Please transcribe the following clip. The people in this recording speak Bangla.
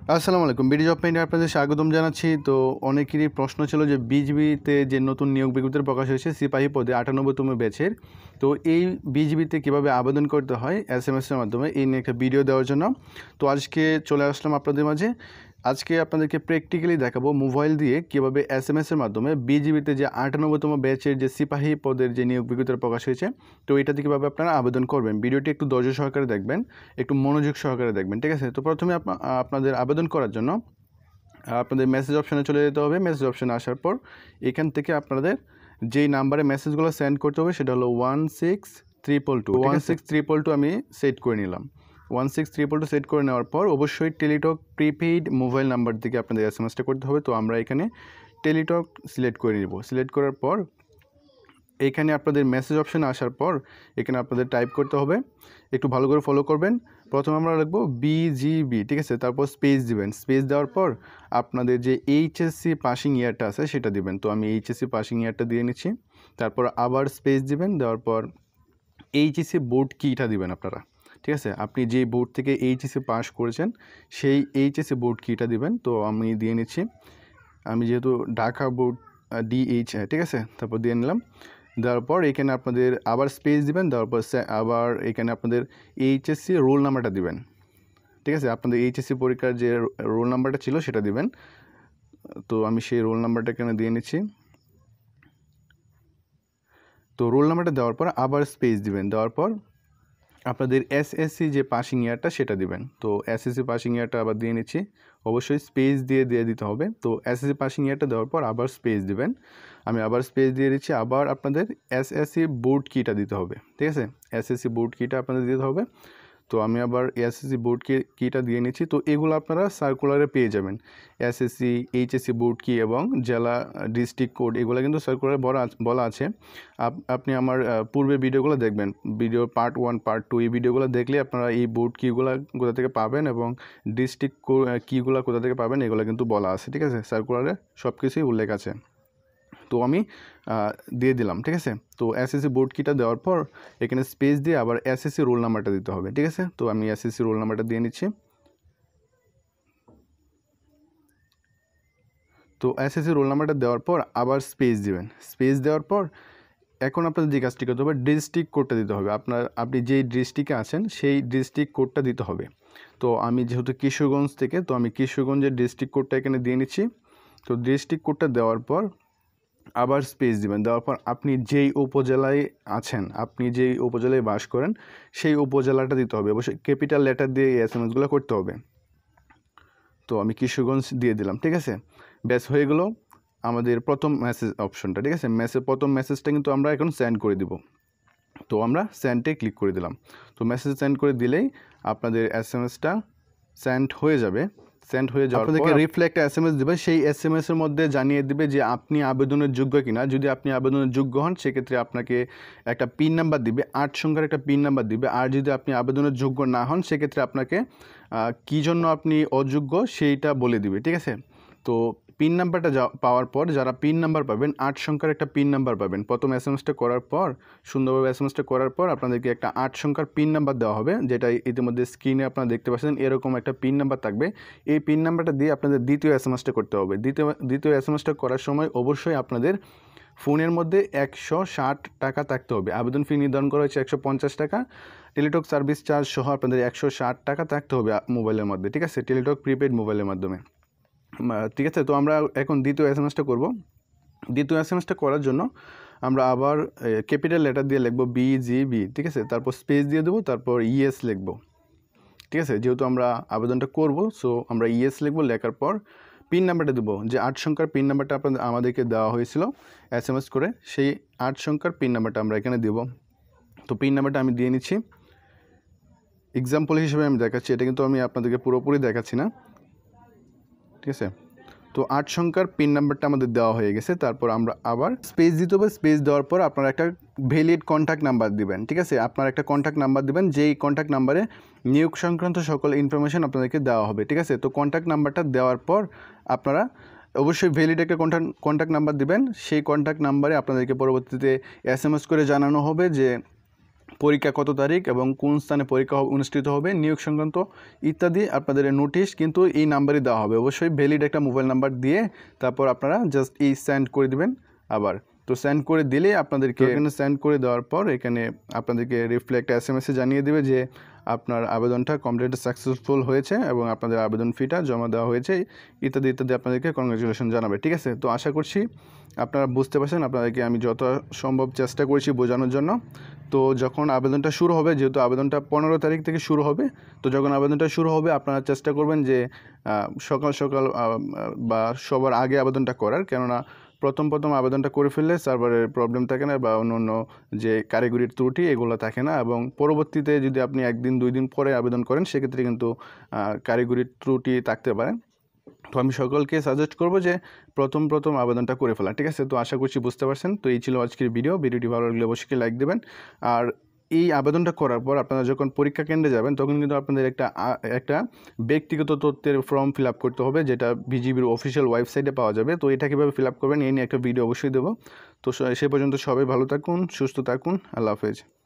আসসালামু আলাইকুম। বিডি জব পেইন্টে আপনাদের স্বাগতম জানাচ্ছি। তো অনেকেরই প্রশ্ন ছিল যে বিজিবিতে যে নতুন নিয়োগ বিজ্ঞপ্তি প্রকাশ হয়েছে সিপাহী পদে ৯৮তম ব্যাচের, তো এই বিজিবিতে কীভাবে আবেদন করতে হয় এসএমএসের মাধ্যমে, এই নিয়ে একটা ভিডিও দেওয়ার জন্য তো আজকে চলে আসলাম আপনাদের মাঝে। আজকে আপনাদেরকে প্র্যাকটিক্যালি দেখাবো মোবাইল দিয়ে কীভাবে এসএমএসের মাধ্যমে বিজিবিতে যে ৯৮তম ব্যাচের যে সিপাহী পদের যে নিয়োগ বিজ্ঞপ্তি প্রকাশ হয়েছে, তো এটাতে কীভাবে আপনারা আবেদন করবেন। ভিডিওটি একটু ধৈর্য সহকারে দেখবেন, একটু মনোযোগ সহকারে দেখবেন, ঠিক আছে। তো প্রথমে আপনাদের আবেদন করার জন্য আপনাদের মেসেজ অপশানে চলে যেতে হবে। মেসেজ অপশানে আসার পর এখান থেকে আপনাদের যেই নাম্বারে মেসেজগুলো সেন্ড করতে হবে সেটা হলো 16322। 16322 আমি সেট করে নিলাম। 16322 সেট করে নেওয়ার পর অবশ্যই টেলিটক প্রিপেইড মোবাইল নাম্বার থেকে আপনাদের এসএমএসটা করতে হবে। তো আমরা এখানে টেলিটক সিলেক্ট করে নিব। সিলেক্ট করার পর এখানে আপনাদের মেসেজ অপশানে আসার পর এখানে আপনাদের টাইপ করতে হবে, একটু ভালো করে ফলো করবেন। প্রথমে আমরা লিখবো BGB, ঠিক আছে, তারপর স্পেস দিবেন। স্পেস দেওয়ার পর আপনাদের যে এইচএসসি পাসিং ইয়ারটা আছে সেটা দিবেন। তো আমি এইচএসসি পাসিং ইয়ারটা দিয়ে নিচ্ছি। তারপর আবার স্পেস দিবেন, দেওয়ার পর এইচএসসি বোর্ড কিটা দিবেন আপনারা, ঠিক আছে। আপনি যে বোর্ড থেকে এইচএসসি পাস করেছেন সেই এইচএসসি বোর্ড কিটা দিবেন। তো আমি দিয়ে নিচ্ছি, আমি যেহেতু ঢাকা বোর্ড DH, ঠিক আছে, তারপর দিয়ে নিলাম। দেওয়ার পর এখানে আপনাদের আবার স্পেস দিবেন, দেওয়ার পর আবার এখানে আপনাদের এইচএসসি রোল নাম্বারটা দিবেন, ঠিক আছে। আপনাদের এইচএসসি পরীক্ষার যে রোল নাম্বারটা ছিল সেটা দিবেন। তো আমি সেই রোল নাম্বারটা এখানে দিয়ে নিচ্ছি। তো রোল নাম্বারটা দেওয়ার পর আবার স্পেস দিবেন, দেওয়ার পর আপনাদের এসএসসি যে পাসিং ইয়ারটা সেটা দিবেন। তো এসএসসি পাসিং ইয়ারটা আবার দিয়ে নিচ্ছি, অবশ্যই স্পেস দিয়ে দিতে হবে। তো এসএসসি পাসিং ইয়ারটা দেওয়ার পর আবার স্পেস দিবেন, আমি আবার স্পেস দিয়ে দিচ্ছি। আবার আপনাদের এসএসসি বোর্ড কিটা দিতে হবে, ঠিক আছে, এসএসসি বোর্ড কিটা আপনাদের দিতে হবে। তো আমি আবার এসএসসি বোর্ড কিটা দিয়ে নিচ্ছি। তো এগুলো আপনারা সার্কুলারে পেয়ে যাবেন, এসএসসি, এইচএসসি বোর্ড কি এবং জেলা ডিস্ট্রিক্ট কোড, এগুলো কিন্তু সার্কুলারে বলা আছে। আপনি আমার পূর্বের ভিডিওগুলো দেখবেন, ভিডিও পার্ট 1 পার্ট 2, এই ভিডিওগুলো দেখলে আপনারা এই বোর্ড কিগুলো কোথা থেকে পাবেন এবং ডিস্ট্রিক্ট কিগুলো কোথা থেকে পাবেন এগুলো কিন্তু বলা আছে, ঠিক আছে, সার্কুলারে সব কিছুই উল্লেখ আছে। তো আমি দিয়ে দিলাম, ঠিক আছে। তো এসএসসি বোর্ড কিটা দেওয়ার পর এখানে স্পেস দিয়ে আবার এসএসসি রোল নাম্বারটা দিতে হবে, ঠিক আছে। তো আমি এসএসসি রোল নাম্বারটা দিয়ে নিচ্ছি। তো এসএসসি রোল নাম্বারটা দেওয়ার পর আবার স্পেস দিবেন। স্পেস দেওয়ার পর এখন আপনাদের যে কাজটি করতে হবে ডিস্ট্রিক্ট কোডটা দিতে হবে। আপনি যেই ডিস্ট্রিক্টে আছেন সেই ডিস্ট্রিক্ট কোডটা দিতে হবে। তো আমি যেহেতু কিশোরগঞ্জ থেকে, তো আমি কিশোরগঞ্জের ডিস্ট্রিক্ট কোডটা এখানে দিয়ে নিচ্ছি। তো ডিস্ট্রিক্ট কোডটা দেওয়ার পর আবার স্পেস দিবেন, দেওয়ার পর আপনি যেই উপজেলায় আছেন, আপনি যেই উপজেলায় বাস করেন সেই উপজেলাটা দিতে হবে। অবশ্যই ক্যাপিটাল লেটার দিয়ে এই এসএমএসগুলো করতে হবে। তো আমি কিশোরগঞ্জ দিয়ে দিলাম, ঠিক আছে। ব্যাস হয়ে গেল আমাদের প্রথম মেসেজ অপশনটা, ঠিক আছে। প্রথম মেসেজটা কিন্তু আমরা এখন সেন্ড করে দিব। তো আমরা সেন্ডে ক্লিক করে দিলাম। তো মেসেজ সেন্ড করে দিলেই আপনাদের এসএমএসটা সেন্ড হয়ে যাবে। সেন্ড হয়ে যাওয়ার পর আপনাদেরকে রিফ্লেক্ট এসএমএস দিবে, সেই এসএমএসের মধ্যে জানিয়ে দিবে যে আপনি আবেদনের যোগ্য কিনা। যদি আপনি আবেদনের যোগ্য হন সেক্ষেত্রে আপনাকে একটা পিন নাম্বার দিবে, 8 সংখ্যার একটা পিন নাম্বার দিবে। আর যদি আপনি আবেদনের যোগ্য না হন সেক্ষেত্রে আপনাকে কী জন্য আপনি অযোগ্য সেইটা বলে দিবে, ঠিক আছে। তো পিন নাম্বারটা পাওয়ার পর যারা পিন নাম্বার পাবেন, 8 সংখ্যার একটা পিন নাম্বার পাবেন। প্রথম এসএমএসটা করার পর, সুন্দরভাবে এসএমএসটা করার পর আপনাদেরকে একটা 8 সংখ্যার পিন নাম্বার দেওয়া হবে, যেটা ইতিমধ্যে স্ক্রিনে আপনারা দেখতে পাচ্ছেন। এরকম একটা পিন নাম্বার থাকবে। এই পিন নাম্বারটা দিয়ে আপনাদের দ্বিতীয় এসএমএসটা করতে হবে। দ্বিতীয় এসএমএসটা করার সময় অবশ্যই আপনাদের ফোনের মধ্যে 160 টাকা থাকতে হবে। আবেদন ফি নির্ধারণ করা হয়েছে 150 টাকা। টেলিটক সার্ভিস চার্জ সহ আপনাদের 160 টাকা থাকতে হবে মোবাইলের মধ্যে, ঠিক আছে, টেলিটক প্রিপেড মোবাইলের মাধ্যমে, ঠিক আছে। তো আমরা এখন দ্বিতীয় এসএমএসটা করব। দ্বিতীয় এসএমএসটা করার জন্য আমরা আবার ক্যাপিটাল লেটার দিয়ে লিখব BGB, ঠিক আছে, তারপর স্পেস দিয়ে দেবো, তারপর ইএস লিখব, ঠিক আছে। যেহেতু আমরা আবেদনটা করব সো আমরা ইএস লিখব। লেখার পর পিন নাম্বারটা দেবো, যে 8 সংখ্যার পিন নাম্বারটা আমাদেরকে দেওয়া হয়েছিল এসএমএস করে, সেই 8 সংখ্যার পিন নাম্বারটা আমরা এখানে দেব। তো পিন নাম্বারটা আমি দিয়ে নিচ্ছি, এক্সাম্পল হিসেবে আমি দেখাচ্ছি, এটা কিন্তু আমি আপনাদেরকে পুরোপুরি দেখাচ্ছি না, ঠিক আছে। তো 8 সংখ্যার পিন নাম্বারটা আমাদের দেওয়া হয়ে গেছে। তারপর আমরা আবার স্পেস দিতে হবে। স্পেস দেওয়ার পর আপনারা একটা ভ্যালিড কন্ট্যাক্ট নাম্বার দিবেন, ঠিক আছে। আপনারা একটা কন্ট্যাক্ট নাম্বার দিবেন, যেই কন্ট্যাক্ট নাম্বারে নিয়োগ সংক্রান্ত সকল ইনফরমেশন আপনাদেরকে দেওয়া হবে, ঠিক আছে। তো কন্ট্যাক্ট নাম্বারটা দেওয়ার পর আপনারা অবশ্যই ভ্যালিড একটা কন্ট্যাক্ট নাম্বার দিবেন। সেই কন্ট্যাক্ট নাম্বারে আপনাদেরকে পরবর্তীতে এসএমএস করে জানানো হবে যে পরীক্ষা কত তারিখ এবং কোন স্থানে পরীক্ষা অনুষ্ঠিত হবে, নিয়োগ সংক্রান্ত ইত্যাদি আপনাদের নোটিশ কিন্তু এই নাম্বারই দেওয়া হবে। অবশ্যই ভ্যালিড একটা মোবাইল নাম্বার দিয়ে তারপর আপনারা জাস্ট এই সেন্ড করে দিবেন। আবার তো সেন্ড করে দিলে আপনাদেরকে এখানে সেন্ড করে দেওয়ার পর এখানে আপনাদেরকে রিফ্লেক্ট SMS-এ জানিয়ে দেবে যে আপনার আবেদনটা কমপ্লিট সাকসেসফুল হয়েছে এবং আপনাদের আবেদন ফিটা জমা দেওয়া হয়েছে ইত্যাদি ইত্যাদি আপনাদেরকে কংগ্রাচুলেশন জানাবে। ঠিক আছে, তো আশা করছি আপনারা বুঝতে পারছেন। আপনাদেরকে আমি যত সম্ভব চেষ্টা করেছি বোঝানোর জন্য। তো যখন আবেদনটা শুরু হবে, যেহেতু আবেদনটা 15 তারিখ থেকে শুরু হবে, তো যখন আবেদনটা শুরু হবে আপনারা চেষ্টা করবেন যে সকাল সকাল বা সবার আগে আবেদনটা করার, কেননা প্রথম আবেদনটা করে ফেললে সার্ভারের প্রবলেম থাকে না বা অন্য যে কারিগরির ত্রুটি এগুলো থাকে না, এবং পরবর্তীতে যদি আপনি 1 দিন 2 দিন পরে আবেদন করেন সেক্ষেত্রে কিন্তু কারিগরির ত্রুটি থাকতে পারে। তো আমি সকলকে সাজেস্ট করব যে প্রথম আবেদনটা করে ফেলা। ঠিক আছে, তো আশা করছি বুঝতে পারছেন। তো এই ছিল আজকের ভিডিওটি ভালো লাগলে অবশ্যই লাইক দেবেন। আর এই আবেদনটা করার পর আপনারা যখন পরীক্ষা কেন্দ্রে যাবেন তখন কিন্তু আপনাদের একটা ব্যক্তিগত তথ্যের ফর্ম ফিল আপ করতে হবে, যেটা BGBর অফিসিয়াল ওয়েবসাইটে পাওয়া যাবে। তো এটা কীভাবে ফিল আপ করবেন এই নিয়ে একটা ভিডিও অবশ্যই দেবো। তো সে পর্যন্ত সবাই ভালো থাকুন, সুস্থ থাকুন, আল্লাহ হাফেজ।